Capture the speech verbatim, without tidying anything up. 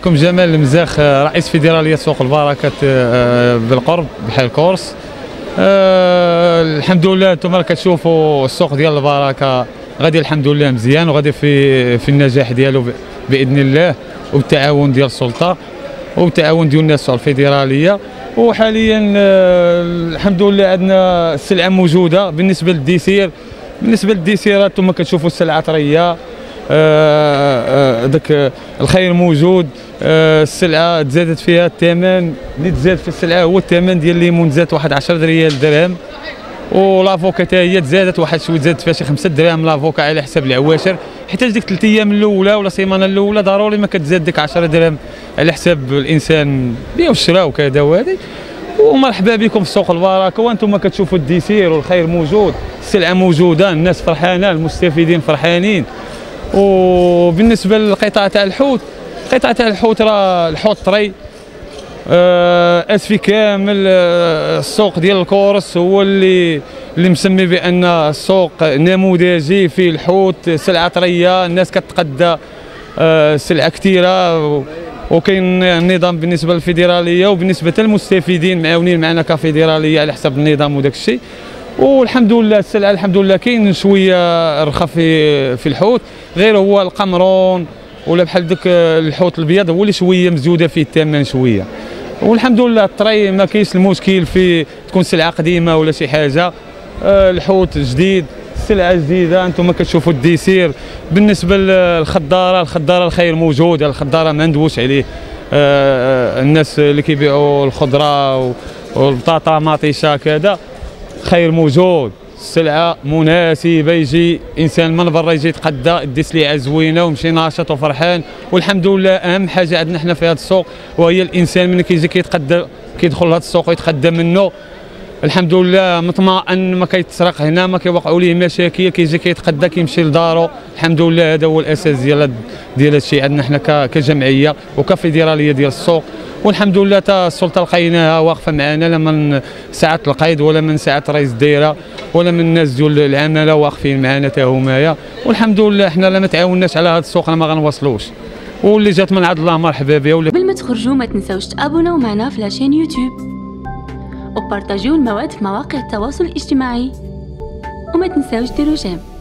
معكم جمال المزاخ رئيس فيدرالية سوق البركة بالقرب بحال كورس. الحمد لله انتم كتشوفوا السوق ديال البركة غادي الحمد لله مزيان وغادي في في النجاح ديالو باذن الله وبالتعاون ديال السلطة وبالتعاون ديال الناس الفيدرالية. وحاليا الحمد لله عندنا السلعة موجودة. بالنسبة للديسير بالنسبة للديسيرات انتم كتشوفوا السلعة طرية، داك الخير موجود. السلعه تزادت فيها الثمن، اللي تزاد في السلعه هو الثمن ديال الليمون زاد واحد عشرة ريال درهم، ولافوكا حتى هي تزادت واحد شويه، زادت فيها شي خمسة دراهم لافوكا على حساب العواشر، حيت ديك ثلاث ايام الاولى ولا السيمانه الاولى ضروري ما كتزاد ديك عشرة دراهم على حساب الانسان بيع والشراء وكذا وهذه. ومرحبا بكم في سوق البركه وانتم كتشوفوا الديسير والخير موجود، السلعه موجوده، الناس فرحانه، المستفيدين فرحانين. وبالنسبه للقطاع تاع الحوت، قطاع تاع الحوت راه الحوت طري اسفي كامل. السوق ديال الكورس هو اللي اللي مسمي بان السوق نموذجي فيه الحوت، سلعه طريه، الناس كتقدى سلعه كثيره. وكاين النظام بالنسبه للفيدراليه وبالنسبه للمستفيدين معاونين معنا كفيدراليه على حسب النظام وداك الشيء. والحمد لله السلعه الحمد لله كاين شويه رخا في في الحوت، غير هو القمرون ولا بحال داك الحوت الابيض هو اللي شويه مزوده فيه الثمن شويه. والحمد لله الطري ما كاينش المشكل في تكون سلعه قديمه ولا شي حاجه. الحوت جديد، السلعه جديده، انتم كتشوفوا الديسير. بالنسبه للخضاره، الخضاره الخير موجود، الخضاره ما ندوش عليه. الناس اللي كيبيعوا الخضره والبطاطا مطيشه كذا خير موجود، السلعه مناسبه، يجي انسان من برا يجي يتقدى يدي سلعه زوينه ويمشي ناشط وفرحان. والحمد لله اهم حاجه عندنا حنا في هذا السوق وهي الانسان ملي كيجي كيتقدى كيدخل لهذا السوق ويتقدى منه الحمد لله مطمئن، ما كيتسرق هنا، ما كيوقعوا ليه مشاكل، كيجي كيتقدى كيمشي لدارو. الحمد لله هذا هو الاساس ديال ديال هذا الشيء عندنا حنا كجمعيه وكفيدراليه ديال السوق. والحمد لله تا السلطه لقيناها واقفه معنا، لا من ساعه القيد ولا من ساعه رئيس الدائره ولا من الناس ديال العماله واقفين معنا تا همايا. والحمد لله حنا لا ما تعاوناش على هذا السوق ما غنوصلوش، واللي جات من عند الله مرحبا بها. قبل ما تخرجوا ما تنساوش تابوناو معنا في لاشين يوتيوب وبارطاجيو المواد في مواقع التواصل الاجتماعي وما تنساوش ديروا جيم.